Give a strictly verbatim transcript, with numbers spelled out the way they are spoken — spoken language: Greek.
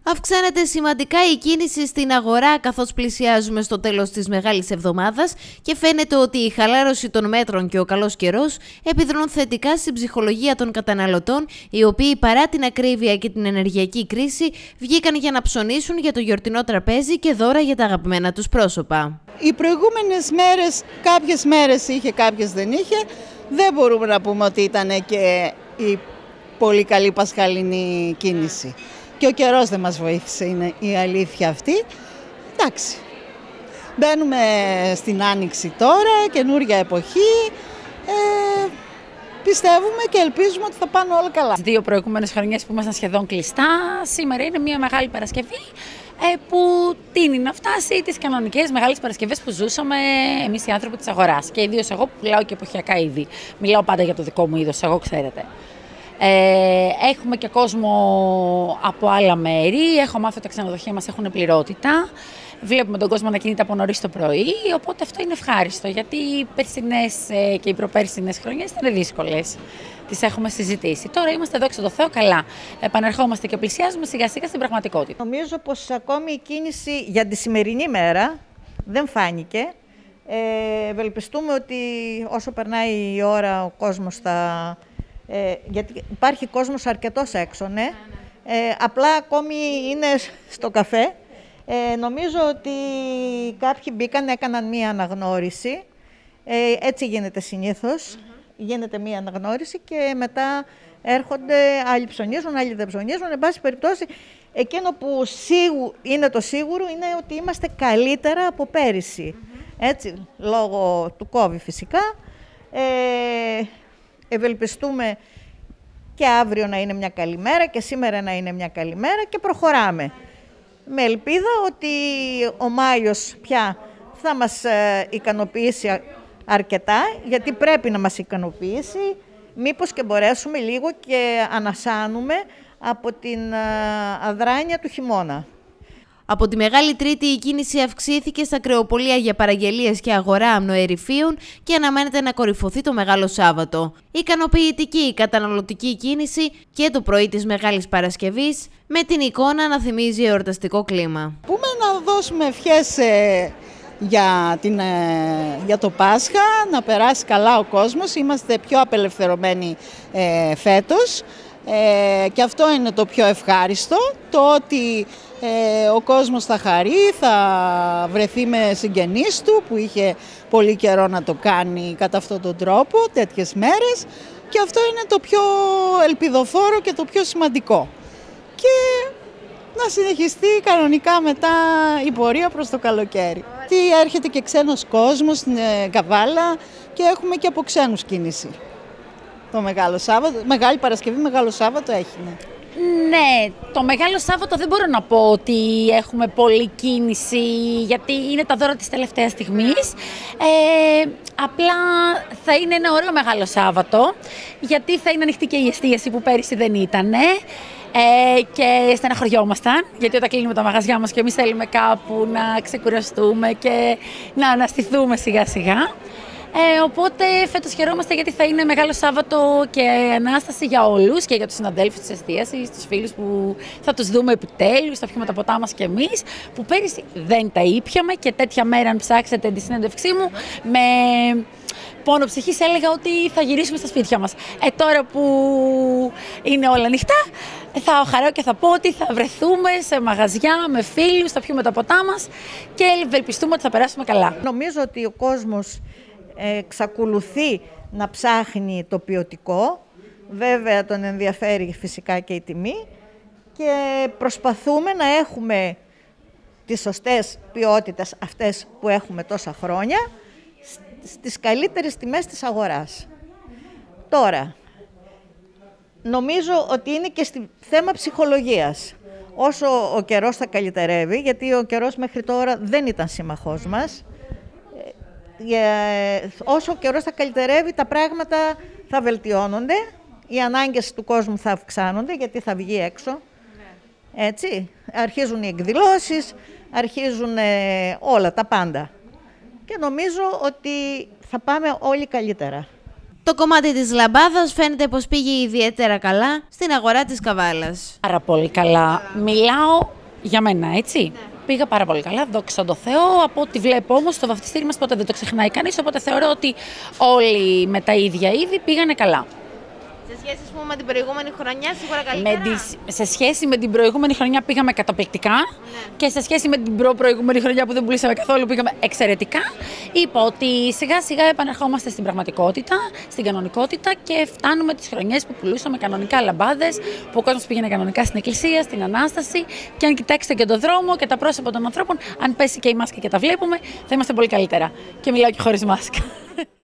Αυξάνεται σημαντικά η κίνηση στην αγορά καθώς πλησιάζουμε στο τέλος της Μεγάλης Εβδομάδας και φαίνεται ότι η χαλάρωση των μέτρων και ο καλός καιρός επιδρούν θετικά στην ψυχολογία των καταναλωτών, οι οποίοι παρά την ακρίβεια και την ενεργειακή κρίση βγήκαν για να ψωνίσουν για το γιορτινό τραπέζι και δώρα για τα αγαπημένα τους πρόσωπα. Οι προηγούμενες μέρες, κάποιες μέρες είχε, κάποιες δεν είχε. Δεν μπορούμε να πούμε ότι ήταν και η πολύ καλή πασχαλινή κίνηση. Και ο καιρός δεν μας βοήθησε, είναι η αλήθεια αυτή. Εντάξει, μπαίνουμε στην άνοιξη τώρα, καινούρια εποχή. Ε, πιστεύουμε και ελπίζουμε ότι θα πάνε όλα καλά. Τις δύο προηγούμενες χρονιές που ήμασταν σχεδόν κλειστά, σήμερα είναι μια μεγάλη Παρασκευή που τείνει να φτάσει τις κανονικές μεγάλες Παρασκευές που ζούσαμε εμείς οι άνθρωποι της αγοράς. Και ιδίως εγώ που πουλάω και εποχιακά είδη. Μιλάω πάντα για το δικό μου είδος, εγώ ξέρετε. Ε, έχουμε και κόσμο από άλλα μέρη, έχω μάθει ότι τα ξενοδοχεία μας έχουν πληρότητα. Βλέπουμε τον κόσμο να κινείται από νωρίς το πρωί, οπότε αυτό είναι ευχάριστο, γιατί οι περσινές και οι προπέρσινες χρονιές ήταν δύσκολες. Τις έχουμε συζητήσει. Τώρα είμαστε εδώ έξω το Θεό καλά. Επανερχόμαστε και πλησιάζουμε σιγά σιγά στην πραγματικότητα. Νομίζω πως ακόμη η κίνηση για τη σημερινή μέρα δεν φάνηκε. Ε, ευελπιστούμε ότι όσο περνάει η ώρα ο κόσμος θα... Ε, γιατί υπάρχει κόσμος αρκετός έξω, ναι. Ε, απλά ακόμη είναι στο καφέ. Ε, νομίζω ότι κάποιοι μπήκαν, έκαναν μία αναγνώριση. Ε, έτσι γίνεται συνήθως. Mm-hmm. Γίνεται μία αναγνώριση και μετά έρχονται, άλλοι ψωνίζουν, άλλοι δεν ψωνίζουν. Εν πάση περιπτώσει, εκείνο που σίγου, είναι το σίγουρο είναι ότι είμαστε καλύτερα από πέρυσι. Mm-hmm. Έτσι, λόγω του COVID φυσικά. Ε, Ευελπιστούμε και αύριο να είναι μια καλή μέρα και σήμερα να είναι μια καλή μέρα και προχωράμε. Με ελπίδα ότι ο Μάιος πια θα μας ικανοποιήσει αρκετά, γιατί πρέπει να μας ικανοποιήσει, μήπως και μπορέσουμε λίγο και ανασάνουμε από την αδράνεια του χειμώνα. Από τη Μεγάλη Τρίτη η κίνηση αυξήθηκε στα κρεοπολία για παραγγελίες και αγορά αμνοερυφίων και αναμένεται να κορυφωθεί το Μεγάλο Σάββατο. Ικανοποιητική η καταναλωτική κίνηση και το πρωί της Μεγάλης Παρασκευής, με την εικόνα να θυμίζει εορταστικό κλίμα. Πούμε να δώσουμε ευχές ε, για, την, ε, για το Πάσχα, να περάσει καλά ο κόσμος, είμαστε πιο απελευθερωμένοι ε, φέτος. Ε, και αυτό είναι το πιο ευχάριστο, το ότι ε, ο κόσμος θα χαρεί, θα βρεθεί με συγγενείς του που είχε πολύ καιρό να το κάνει κατά αυτόν τον τρόπο, τέτοιες μέρες, και αυτό είναι το πιο ελπιδοφόρο και το πιο σημαντικό. Και να συνεχιστεί κανονικά μετά η πορεία προς το καλοκαίρι. Τι έρχεται και ξένος κόσμος στην Καβάλα και έχουμε και από ξένους κίνηση. Το Μεγάλο Σάββατο, Μεγάλη Παρασκευή, Μεγάλο Σάββατο έχει, ναι. Ναι, το Μεγάλο Σάββατο δεν μπορώ να πω ότι έχουμε πολλή κίνηση, γιατί είναι τα δώρα της τελευταίας στιγμής. Ε, απλά θα είναι ένα ωραίο Μεγάλο Σάββατο, γιατί θα είναι ανοιχτή και η εστίαση που πέρυσι δεν ήταν. Ε, και στεναχωριόμασταν, γιατί όταν κλείνουμε τα μαγαζιά μας και εμείς θέλουμε κάπου να ξεκουραστούμε και να αναστηθούμε σιγά σιγά. Ε, οπότε φέτος χαιρόμαστε γιατί θα είναι Μεγάλο Σάββατο και Ανάσταση για όλους και για τους συναδέλφους της εστίασης, τους φίλους που θα τους δούμε επιτέλους, θα πιούμε τα ποτά μας κι εμείς, που πέρυσι δεν τα ήπιαμε και τέτοια μέρα, αν ψάξετε τη συνέντευξή μου, με πόνο ψυχής έλεγα ότι θα γυρίσουμε στα σπίτια μας. Ε, τώρα που είναι όλα ανοιχτά, θα χαράω και θα πω ότι θα βρεθούμε σε μαγαζιά με φίλους, θα πιούμε τα ποτά μας και ευελπιστούμε ότι θα περάσουμε καλά. Νομίζω ότι ο κόσμος εξακολουθεί να ψάχνει το ποιοτικό, βέβαια τον ενδιαφέρει φυσικά και η τιμή και προσπαθούμε να έχουμε τις σωστές ποιότητες αυτές που έχουμε τόσα χρόνια στις καλύτερες τιμές της αγοράς. Τώρα, νομίζω ότι είναι και στη θέμα ψυχολογίας. Όσο ο καιρός θα καλυτερεύει, γιατί ο καιρός μέχρι τώρα δεν ήταν σύμμαχός μας, όσο ο καιρός θα καλυτερεύει, τα πράγματα θα βελτιώνονται, οι ανάγκες του κόσμου θα αυξάνονται, γιατί θα βγει έξω, έτσι, αρχίζουν οι εκδηλώσεις, αρχίζουν όλα, τα πάντα. Και νομίζω ότι θα πάμε όλοι καλύτερα. Το κομμάτι της λαμπάδας φαίνεται πως πήγε ιδιαίτερα καλά στην αγορά της Καβάλας. Πάρα πολύ καλά. Μιλάω για μένα, έτσι. Ναι. Πήγα πάρα πολύ καλά, δόξα τω Θεώ. Από ό,τι βλέπω όμως, το βαφτιστήρι μας ποτέ δεν το ξεχνάει κανείς, οπότε θεωρώ ότι όλοι με τα ίδια είδη πήγανε καλά. Σε σχέση ας πούμε, με την προηγούμενη χρονιά, σίγουρα καλύτερα. Με τις, σε σχέση με την προηγούμενη χρονιά πήγαμε καταπληκτικά, ναι. Και σε σχέση με την προ-προηγούμενη χρονιά που δεν πουλήσαμε καθόλου πήγαμε εξαιρετικά. Είπα ότι σιγά σιγά επανερχόμαστε στην πραγματικότητα, στην κανονικότητα και φτάνουμε τις χρονιές που πουλούσαμε κανονικά λαμπάδες, που ο κόσμος πήγαινε κανονικά στην εκκλησία, στην Ανάσταση. Και αν κοιτάξετε και τον δρόμο και τα πρόσωπα των ανθρώπων, αν πέσει και η μάσκα και τα βλέπουμε, θα είμαστε πολύ καλύτερα. Και μιλάω και χωρίς μάσκα.